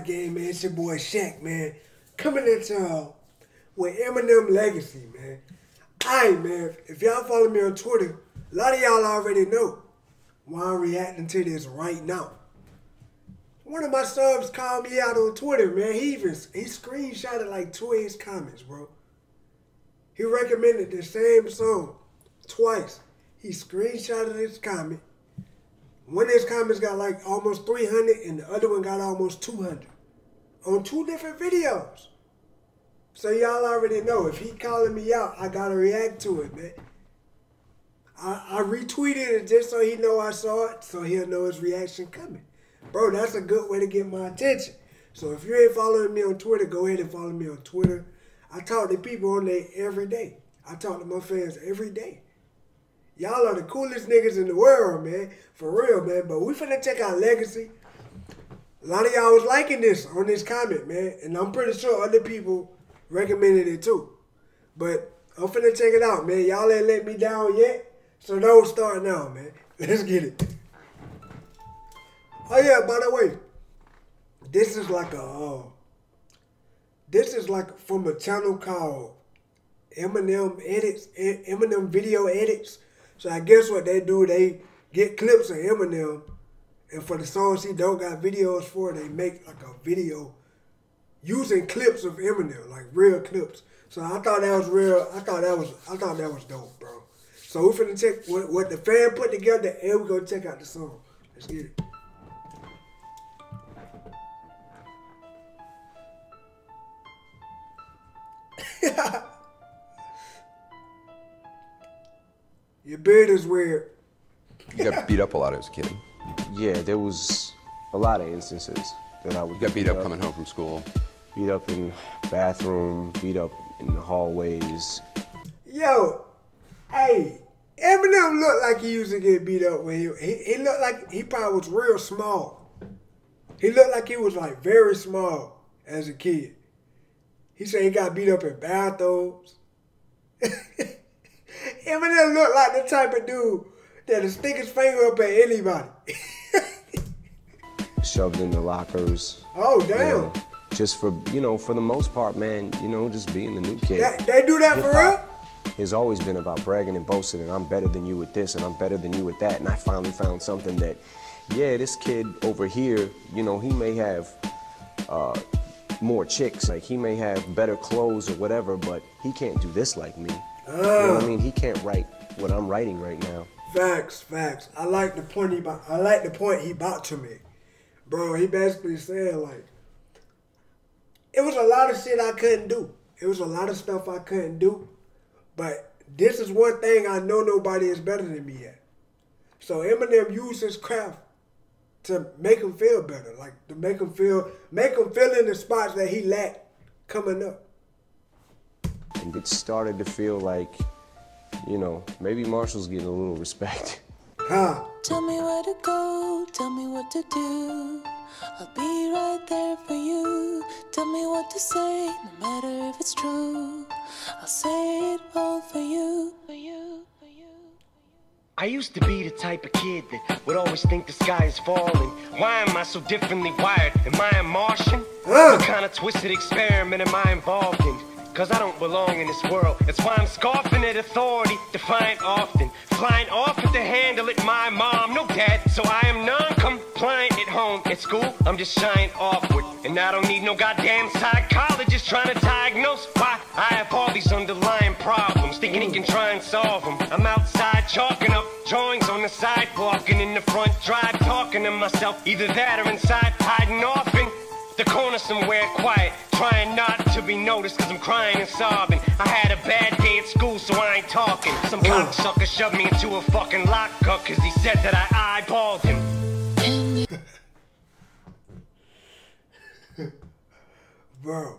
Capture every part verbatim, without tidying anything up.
Rap Game, man? It's your boy Shaq, man. Coming at y'all with Eminem Legacy, man. Alright, man. If y'all follow me on Twitter, a lot of y'all already know why I'm reacting to this right now. One of my subs called me out on Twitter, man. He even he screenshotted like two of his comments, bro. He recommended the same song twice. He screenshotted his comment. One of his comments got like almost three hundred and the other one got almost two hundred. On two different videos. So y'all already know, if he calling me out, I gotta react to it, man. I, I retweeted it just so he know I saw it, so he'll know his reaction coming. Bro, that's a good way to get my attention. So if you ain't following me on Twitter, go ahead and follow me on Twitter. I talk to people on there every day. I talk to my fans every day. Y'all are the coolest niggas in the world, man. For real, man. But we finna check out Legacy. A lot of y'all was liking this on this comment, man. And I'm pretty sure other people recommended it too. But I'm finna check it out, man. Y'all ain't let me down yet. So don't start now, man. Let's get it. Oh yeah, by the way. This is like a, uh, this is like from a channel called Eminem Edits, Eminem Video Edits. So I guess what they do, they get clips of Eminem, and for the songs he don't got videos for, they make like a video using clips of Eminem, like real clips. So I thought that was real. I thought that was. I thought that was dope, bro. So we finna check what, what the fan put together, and we gonna check out the song. Let's get it. Your beard is weird. You got beat up a lot as a kid. Yeah, there was a lot of instances that I would You got beat up, up coming home from school. Beat up in bathroom, beat up in the hallways. Yo, hey, Eminem looked like he used to get beat up when he, he, he looked like he probably was real small. He looked like he was like very small as a kid. He said he got beat up in bathrooms. Eminem looked like the type of dude that'll stick his finger up at anybody. Shoved in the lockers. Oh, damn. You know, just for, you know, for the most part, man, you know, just being the new kid. That, they do that for real? It's always been about bragging and boasting, and I'm better than you with this, and I'm better than you with that. And I finally found something that, yeah, this kid over here, you know, he may have uh, more chicks, like he may have better clothes or whatever, but he can't do this like me. Uh, you know what I mean? He can't write what I'm writing right now. Facts, facts. I like the point he about, I like the point he brought to me. Bro, he basically said like, it was a lot of shit I couldn't do. It was a lot of stuff I couldn't do. But this is one thing I know nobody is better than me at. So Eminem used his craft to make him feel better. Like to make him feel, make him feel in the spots that he lacked coming up. And it started to feel like, you know, maybe Marshall's getting a little respect. Huh. Tell me where to go, tell me what to do. I'll be right there for you. Tell me what to say, no matter if it's true. I'll say it all for you, for you, for you. I used to be the type of kid that would always think the sky is falling. Why am I so differently wired? Am I a Martian? Uh. What kind of twisted experiment am I involved in? Cause I don't belong in this world. That's why I'm scoffing at authority, defiant often. Flying off at the handle at my mom, no dad. So I am non-compliant at home. At school, I'm just shying awkward. And I don't need no goddamn psychologist trying to diagnose why I have all these underlying problems. Thinking he can try and solve them. I'm outside chalking up drawings on the sidewalk and in the front drive talking to myself. Either that or inside hiding off in the corner somewhere quiet, trying not to be noticed cause I'm crying and sobbing. I had a bad day at school so I ain't talking. Some cocksucker shoved me into a fucking locker cause he said that I eyeballed him. Bro.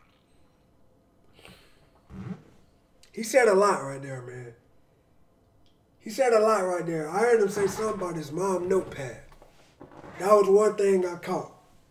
He said a lot right there, man. He said a lot right there. I heard him say something about his mom notepad. That was one thing I caught.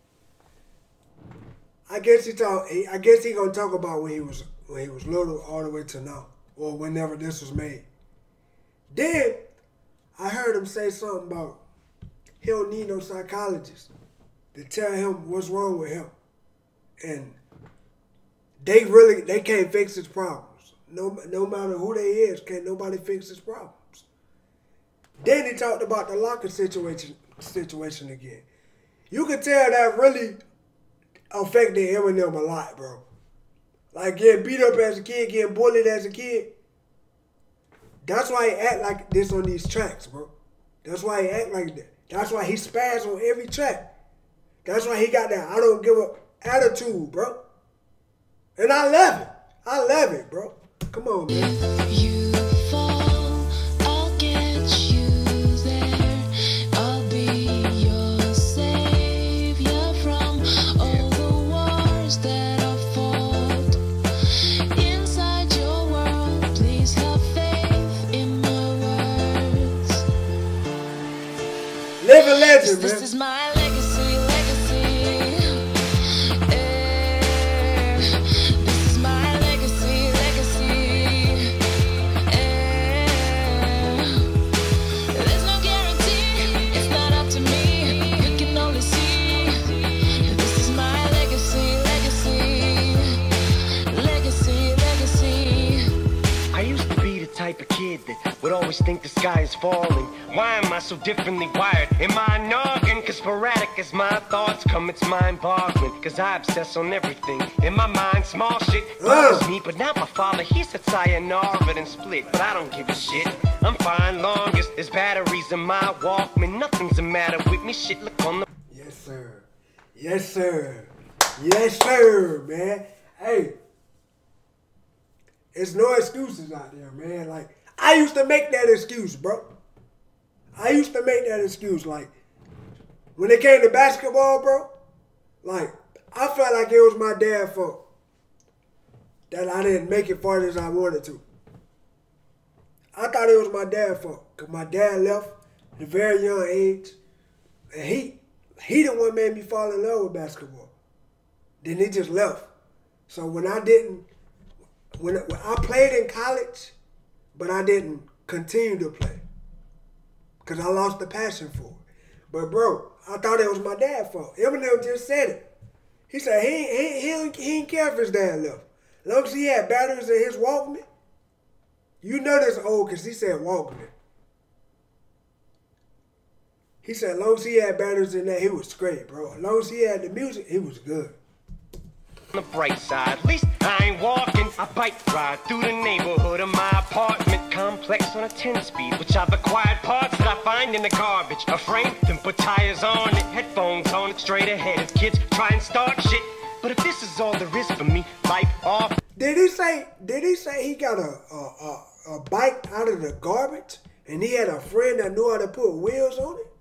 I guess he talk. I guess he gonna talk about when he was when he was little all the way to now, or whenever this was made. Then I heard him say something about he don't need no psychologist. to tell him what's wrong with him. And they really, they can't fix his problems. No, no matter who they is, can't nobody fix his problems. Then he talked about the locker situation, situation again. You can tell that really affected Eminem a lot, bro. Like getting beat up as a kid, getting bullied as a kid. That's why he act like this on these tracks, bro. That's why he act like that. That's why he spaz on every track. That's why he got that I don't give up attitude, bro. And I love it. I love it, bro. Come on, man. You fall, I'll get you there. I'll be your savior from all the wars that I fought. Inside your world, please have faith in my words. Live a legend, man. This is my legacy, legacy. Eh, this is my legacy, legacy. Eh, there's no guarantee, it's not up to me. We can only see. This is my legacy, legacy. Legacy, legacy. I used to be the type of kid that would always think the sky is falling. Why am I so differently wired? Am I noggin? Cause sporadic as my thoughts come, it's mind-boggling. Cause I obsess on everything. In my mind, small shit bothers me. But now my father, he said sayonara and split. But I don't give a shit. I'm fine long as there's batteries in my Walkman. Nothing's the matter with me. Shit, look on the... Yes, sir. Yes, sir. Yes, sir, man. Hey, there's no excuses out there, man. Like, I used to make that excuse, bro. I used to make that excuse. Like, when it came to basketball, bro, like, I felt like it was my dad's fault that I didn't make it far as I wanted to. I thought it was my dad's fault because my dad left at a very young age. And he, he the one made me fall in love with basketball. Then he just left. So when I didn't, when, when I played in college, but I didn't continue to play because I lost the passion for it. But bro, I thought it was my dad's fault. Eminem just said it. He said he he he didn't, he didn't care if his dad left. As long as he had batteries in his Walkman, you know this old because he said Walkman. He said as long as he had batteries in that, he was straight, bro. As long as he had the music, he was good. On the bright side, at least I ain't walking. I bike ride through the neighborhood of my apartment complex on a ten speed, which I've acquired parts that I find in the garbage. A frame, then put tires on it, headphones on it, straight ahead as kids try and start shit. But if this is all there is for me, life off. Did he say? Did he say he got a a, a a bike out of the garbage and he had a friend that knew how to put wheels on it?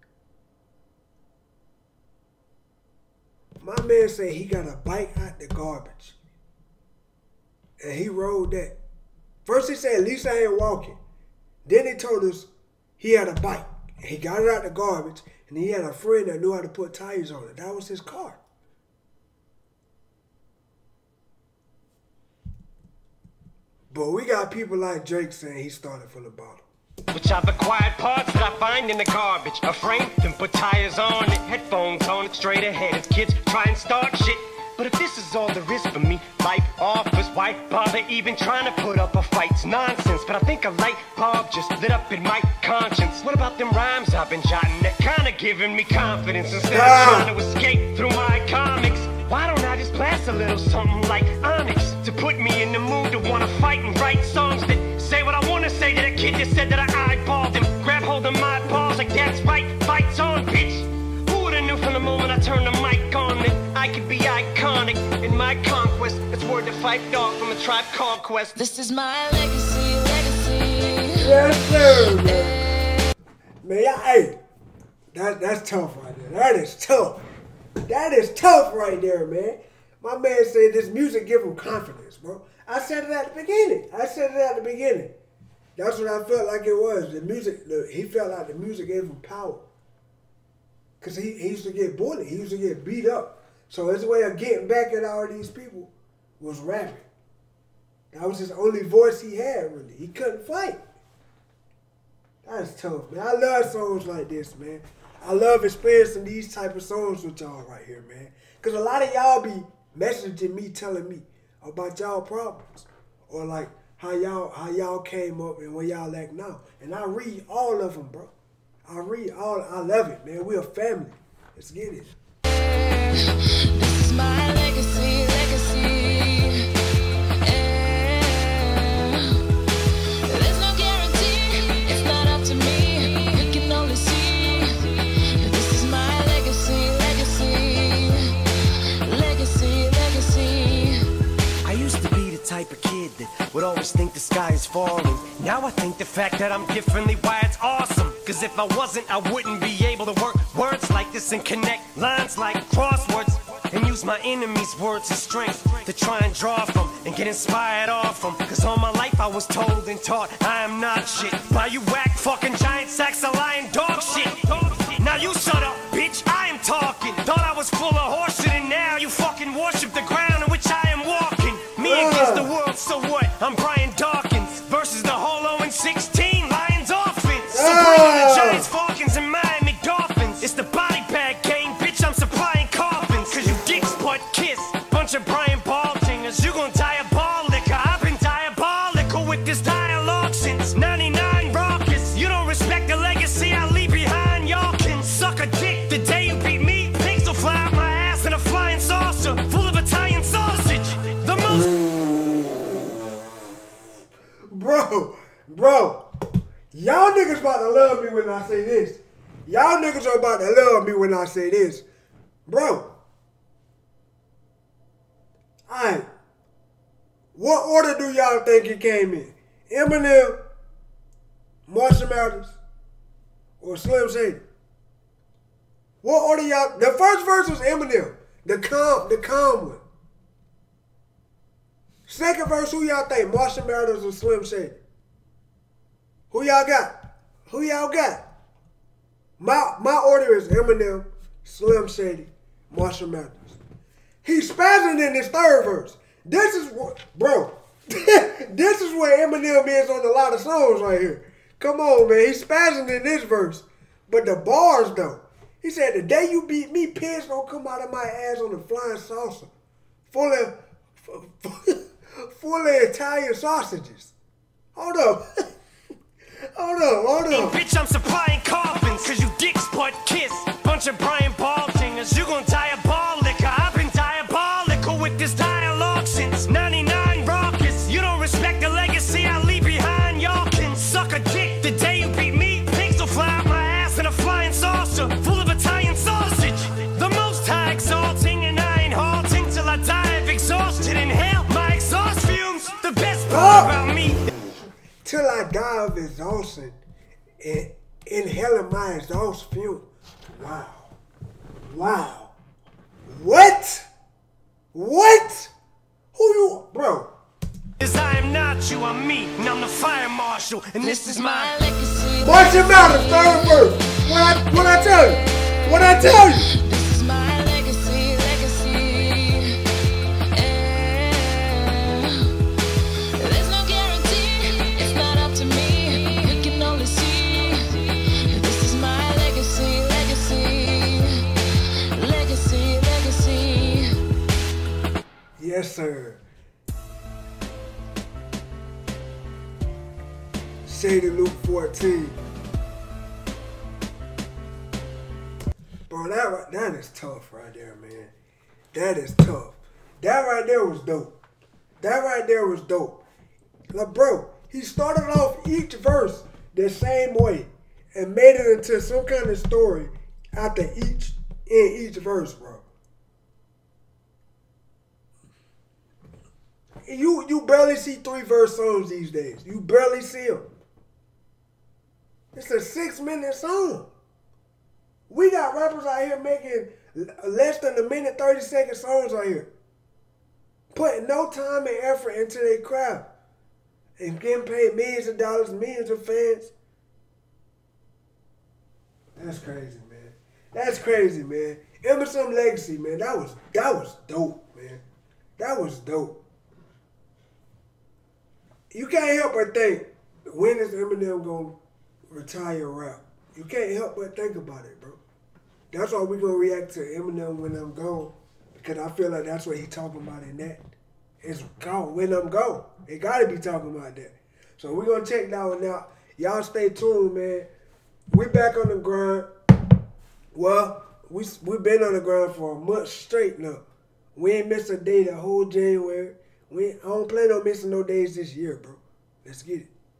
My man said he got a bike out the garbage. And he rode that. First he said, at least I ain't walking. Then he told us he had a bike. And he got it out the garbage. And he had a friend that knew how to put tires on it. That was his car. But we got people like Drake saying he started from the bottom. Which I've acquired parts that I find in the garbage. A frame, then put tires on it, headphones on it, straight ahead as kids try and start shit. But if this is all there is for me, life offers, why bother even trying to put up a fight? It's nonsense, but I think a light bulb just lit up in my conscience. What about them rhymes I've been jotting that kinda giving me confidence instead ah. of trying to escape through my comics? Why don't I just blast a little something like Onyx to put me in the mood to wanna fight and write songs that say what I wanna say to that kid that said that I eyeballed him? Grab hold of my balls like that's right, fights on, bitch. Who would've knew from the moment I turned the mic on that I could be iconic in my conquest? It's word to Fight Dog from a Tribe Called Quest. This is my legacy, legacy. Yes, sir, man. Man, y'all, hey, that, that's tough right there. That is tough. That is tough right there, man. My man said this music give him confidence, bro. I said it at the beginning. I said it at the beginning. That's what I felt like it was. The music, the, he felt like the music gave him power. Because he, he used to get bullied. He used to get beat up. So his way of getting back at all these people was rapping. That was his only voice he had, really. He couldn't fight. That's tough, man. I love songs like this, man. I love experiencing these type of songs with y'all right here, man. Because a lot of y'all be messaging me, telling me about y'all problems. Or like how y'all how y'all came up and where y'all at now. And I read all of them, bro. I read all, I love it, man. We a family. Let's get it. This is my legacy, legacy. Yeah. There's no guarantee, it's not up to me. You can only see. This is my legacy, legacy. Legacy, legacy. I used to be the type of kid that would always think the sky is falling. Now I think the fact that I'm differently wired is awesome. Cause if I wasn't, I wouldn't be able to work words like this and connect lines like crosswords. And use my enemies' words as strength to try and draw from and get inspired off them. Cause all my life I was told and taught I am not shit by you whack fucking giant sacks of lying dog shit. Now you shut up, bitch, I am talking. Thought I was full of horseshit and now you fucking worship the ground in which I am walking. Me against the world, so what? I'm Brian Dawkins versus the whole oh and sixteen Lions offense. So bring on the Giants, Falcons, and Miami Dolphins. It's the body bag game, bitch, I'm supplying coffins. Cause you dicks butt kiss, bunch of Brian Baltingers. You gon' diabolical, I've been diabolical with this dialogue since ninety-nine raucous. You don't respect the legacy I leave behind, y'all can suck a dick. The day you beat me, pigs will fly out my ass in a flying saucer full of Italian sausage. The most Bro, bro, y'all niggas about to love me when I say this. Y'all niggas are about to love me when I say this. Bro. Alright. What order do y'all think it came in? Eminem, Marshall Mathers, or Slim Shady? What order y'all? The first verse was Eminem, the calm, the calm one. Second verse, who y'all think? Marshall Mathers or Slim Shady? Who y'all got? Who y'all got? My my order is Eminem, Slim Shady, Marshall Mathers. He's spazzing in his third verse. This is what, bro. This is where Eminem is on a lot of songs right here. Come on, man. He's spazzing in this verse. But the bars, though. He said, the day you beat me, pigs gonna come out of my ass on a flying saucer. Full of... full of Italian sausages. Hold up. hold up, hold up. Bitch, I'm supplying coffins, cause you dicks butt kiss. Bunch of Brian Baltingers, you gon' diabolical. I've been diabolical with this dialogue since ninety-nine raucous. You don't respect the legacy I leave behind, y'all can suck a dick. The day you beat me, pigs will fly out my ass in a flying saucer full of Italian sausage. The most high exalting, and I ain't halting till I die of exhaustion. Inhale my exhaust fumes. The best part about me. Till I die of exhaustion and inhaling my exhaust fume. Wow. Wow. What? What? Who you, bro? Cause I am not you, I'm me, and I'm the fire marshal, and this is my legacy. Watch your mouth, the third verse. What I, what I tell you? What I tell you? This is my legacy, legacy. Yeah. There's no guarantee, it's not up to me. You can only see. This is my legacy, legacy. Legacy, legacy. Yes, sir. Shady Luke fourteen. Bro, that right, that is tough right there, man. That is tough. That right there was dope. That right there was dope. Like, bro, he started off each verse the same way and made it into some kind of story after each in each verse, bro. You you barely see three verse songs these days. You barely see them. It's a six minute song. We got rappers out here making less than a minute, thirty second songs out here. Putting no time and effort into their craft. And getting paid millions of dollars, millions of fans. That's crazy, man. That's crazy, man. Eminem Legacy, man. That was that was dope, man. That was dope. You can't help but think, when is Eminem gonna retire rap? You can't help but think about it, bro. that's why we gonna react to Eminem when I'm gone, because I feel like that's what he talking about in that. It's gone when I'm gone. It gotta be talking about that. So we gonna check that one out. Y'all stay tuned, man. We back on the grind. Well, we we been on the grind for a month straight now. We ain't missed a day the whole January. We ain't, I don't plan on missing no days this year, bro. Let's get it.